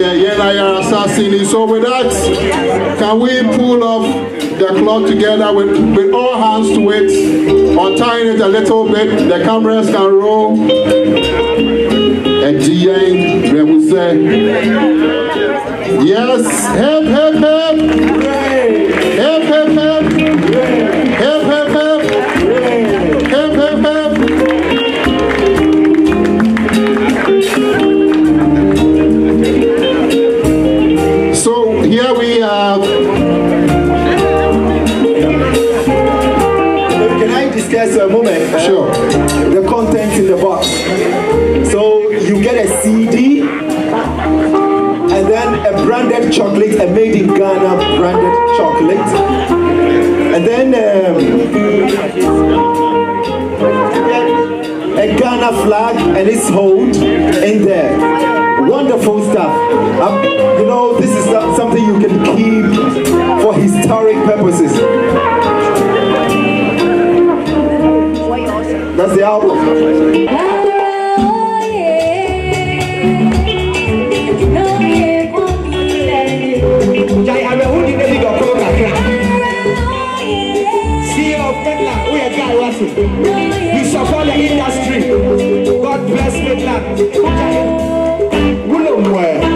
So with that, can we pull off the cloth together with all hands to it, untying it a little bit, the cameras can roll. And GN, we will say, yes, help, help, help, help, help, help, help, help, help, help, help, help. So here we have. Can I discuss a moment? Sure. The contents in the box. So you get a CD and then a branded chocolate, a made in Ghana branded chocolate, and then a Ghana flag and its hold in there. Wonderful stuff. You know, this is something you can keep for historic purposes. That's the album. We support the industry. God bless Midland.